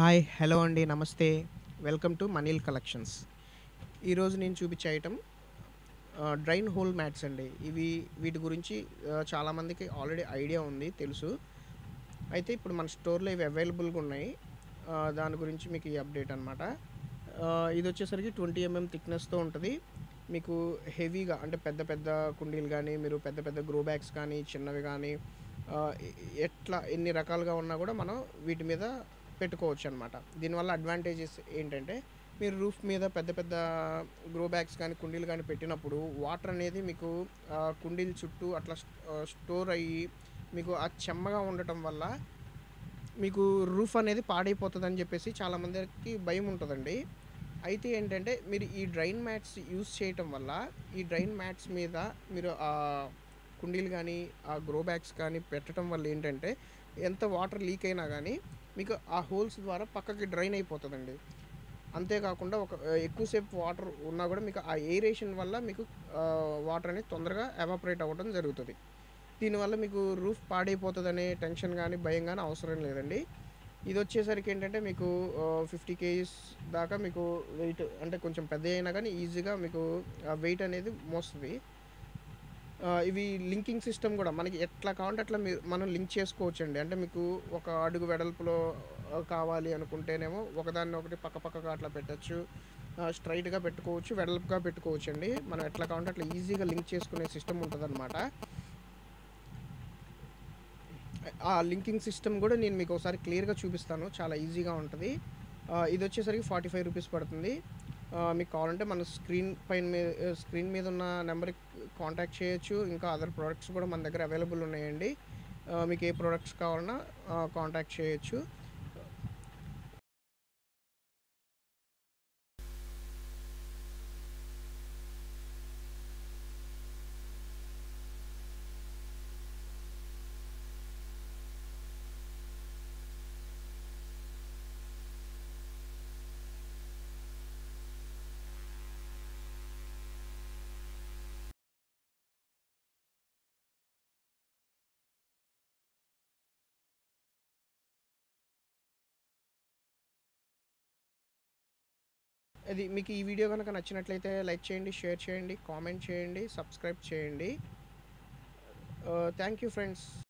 Hi! Hello అండి. నమస్తే. Welcome to Manil collections. ఈరోజు నేను చూపించే ఐటెమ్ డ్రైన్ హోల్ మ్యాట్స్ అండి. వీటి గురించి చాలామందికి ఆల్రెడీ ఐడియా ఉంది, తెలుసు. అయితే ఇప్పుడు మన స్టోర్‌లో ఇవి అవైలబుల్‌గా ఉన్నాయి. దాని గురించి మీకు ఈ అప్డేట్ అనమాట. ఇదొచ్చేసరికి 20 థిక్‌నెస్‌తో ఉంటది. మీకు హెవీగా అంటే పెద్ద పెద్ద కుండీలు గానీ, మీరు పెద్ద పెద్ద గ్రో బ్యాగ్స్ కానీ, చిన్నవి గానీ ఆహ్, ఎ ఎట్లా ఎన్ని రకాలుగా ఉన్నా గూడా మనం వీటి మీద పెట్టుకోవచ్చనమాట. దీనివల్ల అడ్వాంటేజెస్ ఏంటంటే, మీరు రూఫ్ మీద పెద్ద పెద్ద గ్రో బ్యాగ్స్ కానీ, కుండీలు కానీ పెట్టినప్పుడు వాటర్ అనేది మీకు కుండీల చుట్టూ అట్లా స్టోర్ అయ్యి, మీకు ఆ చెమ్మగా ఉండటం వల్ల మీకు రూఫ్ అనేది పాడైపోతదని జెప్పేసి చాలామందికి భయముంటదండి. అయితే ఏంటంటే, మీరు ఈ డ్రైన్ మ్యాట్స్ యూజ్ చేయటం వల్ల, ఈ డ్రైన్ మ్యాట్స్ మీద మీరు కుండీలు గానీ, ఆ గ్రో బ్యాగ్స్ కానీ పెట్టటం వల్ల ఏంటంటే, ఎంత వాటర్ లీక్ అయినా గానీ, మీకు ఆ హోల్స్ ద్వారా పక్కకి డ్రైన్ అయిపోతదండి. అంతే కాకుండా ఎక్కువ సేపు వాటర్ ఉన్నా గూడా మీకు ఆ ఎయిరేషన్ వల్ల మీకు వాటర్ అనేది తొందరగా ఎవాపరేట్ అవ్వడం జరుగుతది. దీనివల్ల మీకు రూఫ్ పాడైపోతదనే టెన్షన్ గానీ, భయం గానీ అవసరం లేదండి. ఇదొచ్చేసరికి ఏంటంటే మీకు 50 కేజీస్ దాకా మీకు వెయిట్ అంటే కొంచెం పెద్దయయినా గానీ ఈజీగా మీకు ఆ వెయిట్ అనేది మోస్తది. ఇవి లింకింగ్ సిస్టమ్ గూడా మనకి ఎట్లా కావాలంటే అట్లా మనం లింక్ చేసుకోవచ్చండి. అంటే మీకు ఒక అడుగు వెడల్పులో కావాలి అనుకుంటేనేమో ఒకదాన్నొకటి పక్కగా అట్లా పెట్టొచ్చు. స్ట్రెయిట్‌గా పెట్టుకోవచ్చు, వెడల్పుగా పెట్టుకోవచ్చండి. మనం ఎట్లా కావాలంటే అట్లా ఈజీగా లింక్ చేసుకునే సిస్టమ్ ఉంటదనమాట. ఆ లింకింగ్ సిస్టమ్ గూడా నేను మీకోసారి క్లియర్‌గా చూపిస్తాను. చాలా ఈజీగా ఉంటది. ఇదొచ్చేసరికి రూ. 45 పడుతుంది. మీకు కావాలంటే మన స్క్రీన్ మీదున్న నెంబర్‌కి కాంటాక్ట్ చేయొచ్చు. ఇంకా అదర్ ప్రొడక్ట్స్ గూడా మన దగ్గర అవైలబుల్ ఉన్నాయండి. మీకు ఏ ప్రొడక్ట్స్ కావాలన్నా కాంటాక్ట్ చేయొచ్చు. అది మీకు ఈ వీడియో గనక నచ్చినట్లయితే లైక్ చేయండి, షేర్ చేయండి, కామెంట్ చేయండి, సబ్స్క్రైబ్ చేయండి. Thank you friends.